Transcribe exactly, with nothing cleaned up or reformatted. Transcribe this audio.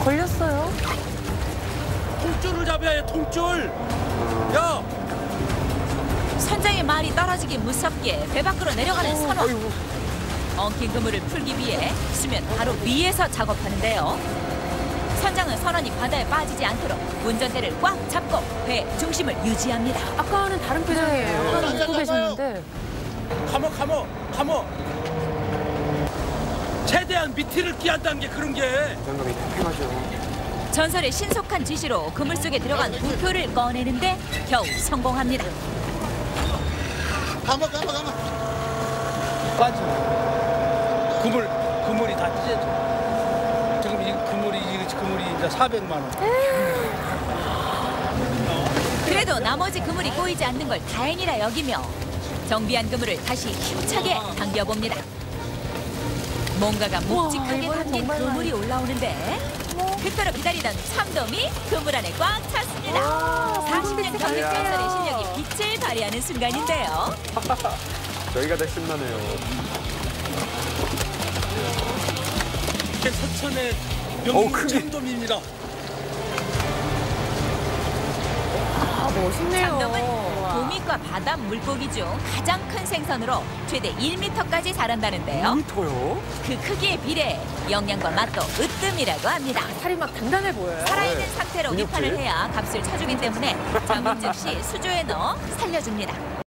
걸렸어요? 통줄을 잡아야 해, 통줄. 야! 선장의 말이 떨어지기 무섭게 배 밖으로 내려가는 선원. 엉킨 그물을 풀기 위해 수면 바로 위에서 작업하는데요. 선장은 선원이 바다에 빠지지 않도록 운전대를 꽉 잡고 배 중심을 유지합니다. 아까는 다른 표정이에요. 네. 아까는 웃고 네. 계셨는데. 감어, 감어, 감어. 최대한 밑을 끼한다는 게 그런 게. 장갑이 팽팽하죠. 전설의 신속한 지시로 그물 속에 들어간 부표를 꺼내는데 겨우 성공합니다. 감아 감아 감아. 빠져. 그물, 그물이 다 찢어져. 지금 이 그물이, 이 그물이 이제 사백만 원. 그래도 나머지 그물이 꼬이지 않는 걸 다행이라 여기며 정비한 그물을 다시 힘차게 당겨봅니다. 뭔가가 묵직하게 이번엔 담긴 정말 그물이 올라오는데 그토록 기다리던 참돔이 그물 안에 꽉 찼습니다. 사십 년 경력 이야. 전설의 실력이 빛을 발휘하는 순간인데요. 저희가 더 신나네요. 이게 서천의 어우, 명물 크게. 참돔입니다. 아, 멋있네요. 참돔은 도미과 바다 물고기 중 가장 큰 생선으로 최대 일 미터까지 자란다는데요. 일 미터요? 그 크기에 비례 영양과 맛도 으뜸이라고 합니다. 살이 막 단단해 보여요. 살아있는 네. 상태로 근육질. 위판을 해야 값을 쳐주기 때문에 잡은 즉시 수조에 넣어 살려줍니다.